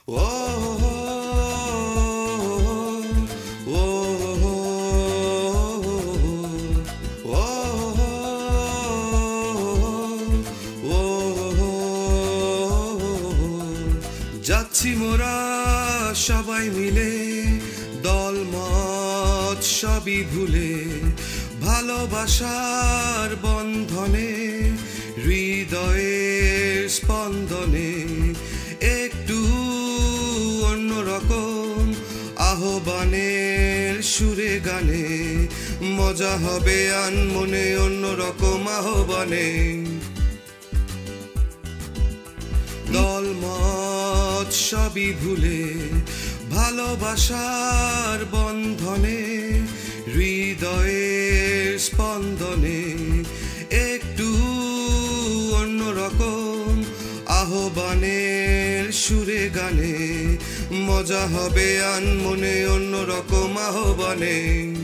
যাচ্ছি মোরা সবাই মিলে দলমত সবই ভুলে ভালোবাসার বন্ধনে হৃদয়ের স্পন্দনে একটু অন্যরকম আহ্বানের সুরে গানে মজা হবে আনমনে অন্যরকম আহ্বানে দলমত সবই ভুলে ভালোবাসার বন্ধনে হৃদয়ের স্পন্দনে একটু অন্যরকম আহ্বানের সুরে গানে মজা হবে আনমনে অন্যরকম আহ্বানে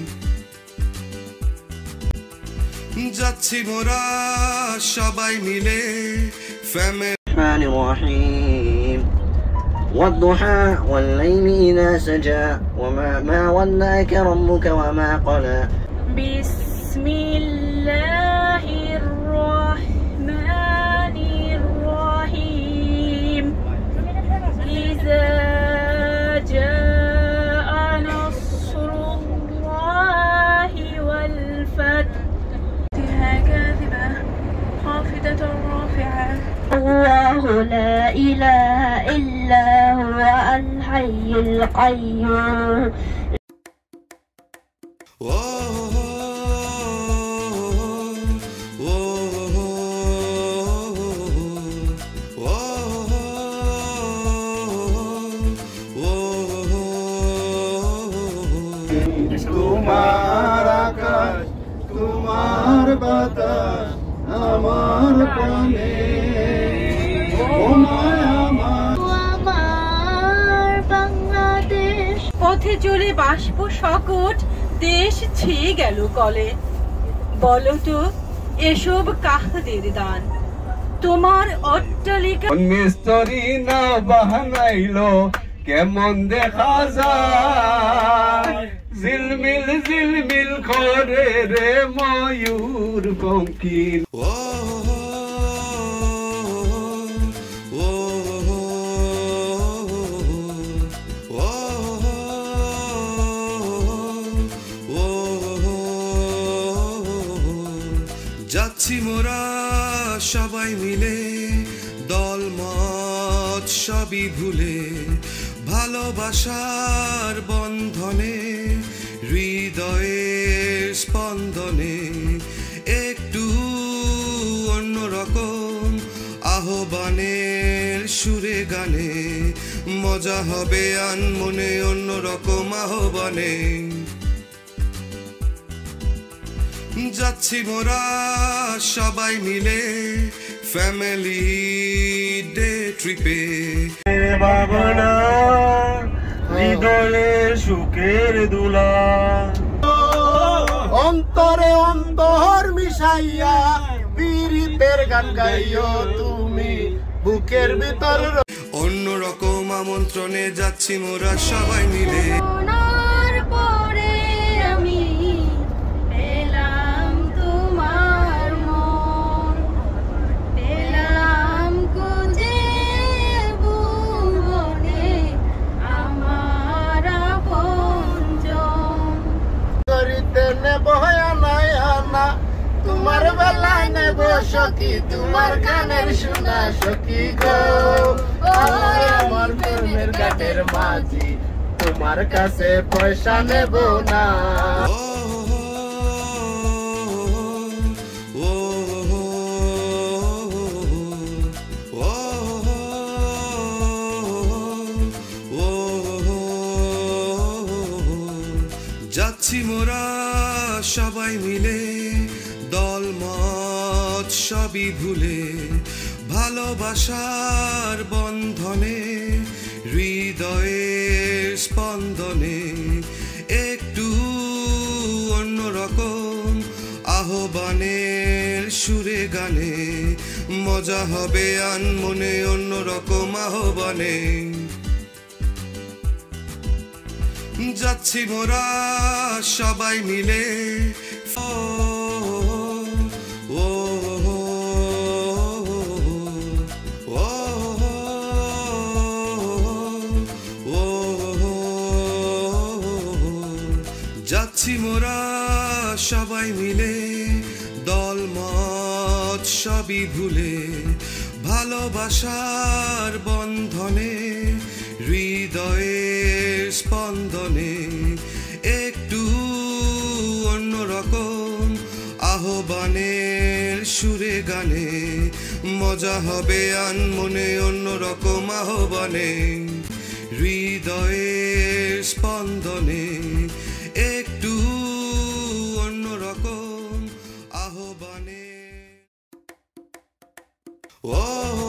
যাচ্ছি মোরা সবাই মিলে ফ্যামিলি الرحمن الرحيم والضحى والليل إذا سجى وما ودعك ربك وما قلى بسم الله الرحمن الرحيم إذا جاء نصر الله والفتح كاذبة خافضة رافعة الله لا إله إلا هو الحي القيوم তোমার আকাশ তোমার বাতাস আমার প্রাণে পথে চলে বাষ্প সকট দেশ ছেয়ে গেল কলে বলো তো এসব কাহাদের দান তোমার অট্টালিকা মিস্ত্রি না বানাইলো কেমন দেখা যায় ঝিলমিল ঝিলমিল করে রে ময়ূর পঙ্কি যাচ্ছি মোরা সবাই মিলে দলমত সবই ভুলে ভালোবাসার বন্ধনে হৃদয়ের স্পন্দনে একটু অন্যরকম আহ্বানের সুরে গানে মজা হবে আনমনে অন্যরকম আহ্বানে যাচ্ছি মোরা সবাই মিলে ফ্যামিলি ডে ট্রিপে ভাবনা হৃদয়ে সুখের দুলা অন্তরে অন্তর মিশাইয়া পীড়িতের গান গাইও তুমি বুকের ভিতর অন্যরকম আমন্ত্রণে যাচ্ছি মোরা সবাই মিলে তোমার বেলায় নেব সখী তোমার গানের শোনা সখী গো আমার প্রেমের ঘাটের মাঝি তোমার কাছে পয়সা নেব না যাচ্ছি মোরা সবাই মিলে দলমত সবই ভুলে ভালোবাসার বন্ধনে হৃদয়ের স্পন্দনে একটু অন্যরকম আহ্বানের সুরে গানে মজা হবে আনমনে অন্যরকম আহ্বানে যাচ্ছি মোরা সবাই মিলে ও ও ও ও যাচ্ছি মোরা সবাই মিলে দলমত সবই ভুলে ভালোবাসার বন্ধনে হৃদয়ের স্পন্দনে একটু অন্যরকম আহ্বানের সুরে গানে মজা হবে আনমনে অন্যরকম আহ্বানে হৃদয়ের স্পন্দনে একটু অন্যরকম আহ্বানে ও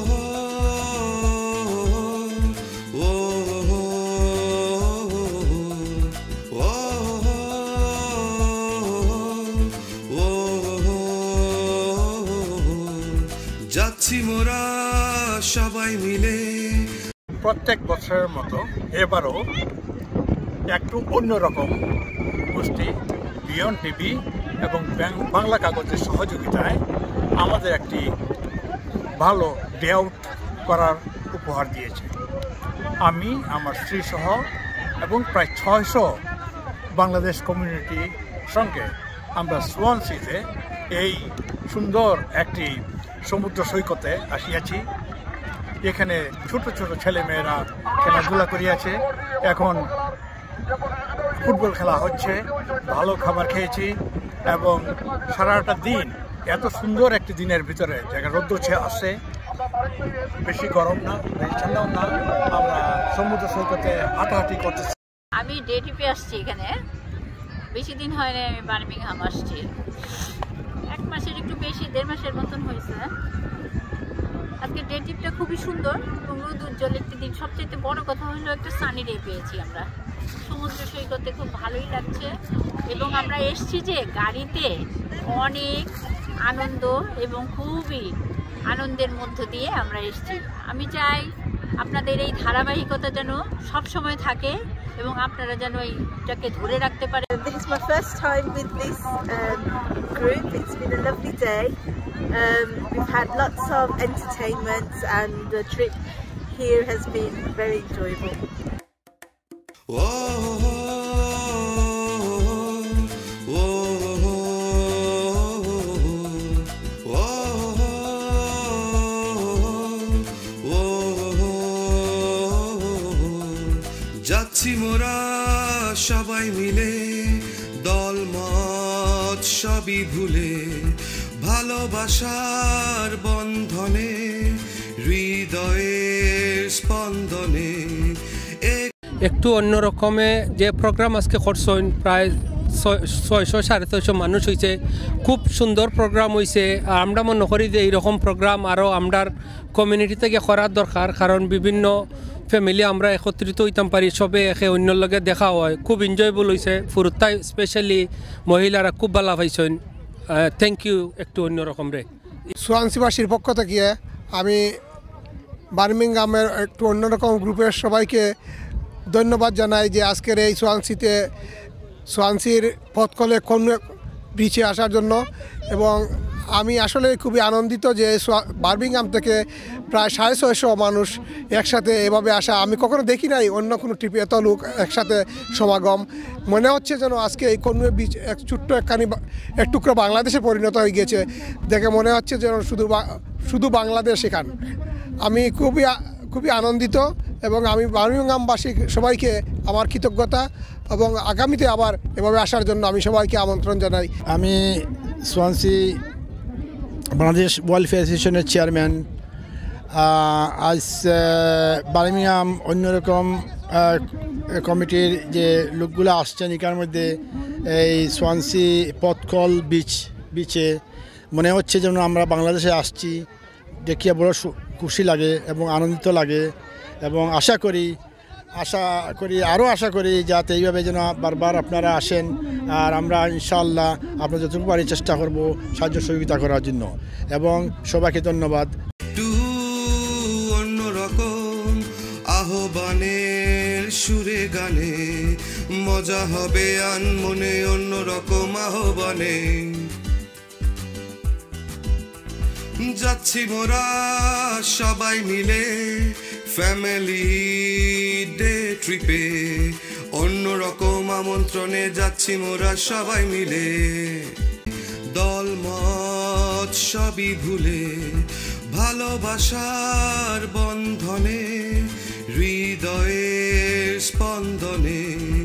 যাচ্ছি মোরা সবাই মিলে। প্রত্যেক বছরের মতো এবারও একটু অন্যরকম গোষ্ঠী বিয়ন্ড টিভি এবং বাংলা কাগজের সহযোগিতায় আমাদের একটি ভালো ডে আউট করার উপহার দিয়েছে। আমি আমার স্ত্রী সহ এবং প্রায় 600 বাংলাদেশ কমিউনিটি সঙ্গে আমরা সোয়ানসিতে এই সুন্দর একটি সমুদ্র সৈকতে আসিয়াছি। এখানে ছোট ছোট ছেলেমেয়েরা খেলাধুলা করিয়াছে, এখন ফুটবল খেলা হচ্ছে, ভালো খাবার খেয়েছি এবং সারাটা দিন এত সুন্দর একটি দিনের ভিতরে জায়গা রোদ্র আসে, বেশি গরম না বেশি ঠান্ডাও না, আমরা সমুদ্র সৈকতে হাঁটাহাঁটি করতেছি। আমি ডে ট্রিপে আসছি, এখানে বেশি দিন হয় না, আমি বার্মিংহাম আসছি। 1 মাসের একটু বেশি, 1.5 মাসের মতন হয়েছে। আজকে ডে ট্রিপটা খুবই সুন্দর এবং রোদ উজ্জ্বল একটি দিন। সবচেয়ে বড় কথা হলো একটা সানি ডে পেয়েছি আমরা। সমুদ্র সৈকতে খুব ভালোই লাগছে এবং আমরা এসছি যে গাড়িতে অনেক আনন্দ এবং খুবই আনন্দের মধ্য দিয়ে আমরা এসছি। আমি চাই আপনাদের এই ধারাবাহিকতা যেন সব সময় থাকে এবং আপনারা যেন এইটাকে ধরে রাখতে পারেন। This is my first time with this group. It's been a lovely day. We've had lots of entertainment and the trip here has been very enjoyable. যাচ্ছি মোরা সবাই মিলে দলমত সবই ভুলে ভালোবাসার বন্ধনে হৃদয়ের স্পন্দনে একটু অন্য রকমে যে প্রোগ্রাম আজকে করছেন, প্রায় 600-650 মানুষ হয়েছে। খুব সুন্দর প্রোগ্রাম হয়েছে। আমরা মনে করি যে এইরকম প্রোগ্রাম আরও আমরার কমিউনিটি থেকে করার দরকার, কারণ বিভিন্ন ফ্যামিলি আমরা একত্রিত হইতাম পারি, সবে একে অন্যর লগে দেখা হয়, খুব এনজয়েবল হয়েছে। ফুরুতায় স্পেশালি মহিলারা খুব ভালো পাইছেন। Thank you. একটু অন্যরকম রে সোয়ানসিবাসীর পক্ষ থেকে আমি বার্মিংহামের একটু অন্যরকম গ্রুপের সবাইকে ধন্যবাদ জানাই যে আজকের এই সোয়ানসির পথকলে কোন বিচে আসার জন্য। এবং আমি আসলে খুবই আনন্দিত যে বার্মিংহাম থেকে প্রায় 650 মানুষ একসাথে এভাবে আসা আমি কখনো দেখি নাই। অন্য কোনো ট্রিপে এত লোক একসাথে সমাগম মনে হচ্ছে যেন আজকে এই কনুয়ে বিচ এক ছোট্ট এক টুকরো বাংলাদেশে পরিণত হয়ে গেছে। দেখে মনে হচ্ছে যেন শুধু বাংলাদেশ এখান। আমি খুবই আনন্দিত এবং আমি বার্মিংহামবাসী সবাইকে আমার কৃতজ্ঞতা এবং আগামীতে আবার এভাবে আসার জন্য আমি সবাইকে আমন্ত্রণ জানাই। আমি সোয়ানসি বাংলাদেশ ওয়েলফেয়ার অ্যাসোসিয়েশনের চেয়ারম্যান। আজ বার্মিংহাম অন্যরকম কমিটির যে লোকগুলো আসছেন, এখানের মধ্যে এই সোয়ানসি পথকল বিচে মনে হচ্ছে যেন আমরা বাংলাদেশে আসছি। দেখিয়ে বড় খুশি লাগে এবং আনন্দিত লাগে এবং আশা করি যাতে এইভাবে যেন বারবার আপনারা আসেন। আর আমরা ইনশাআল্লাহ আপনার যতটুকু পারি চেষ্টা করব সাহায্য সহযোগিতা করার জন্য এবং সবাইকে ধন্যবাদ। অন্যরকম আহ্বানের সুরে গানে মজা হবে আনমনে অন্যরকম আহ্বানে যাচ্ছি মোরা সবাই মিলে ফ্যামিলি ডে ট্রিপে অন্যরকম আমন্ত্রণে যাচ্ছি মোরা সবাই মিলে দলমত সবই ভুলে ভালোবাসার বন্ধনে হৃদয়ের স্পন্দনে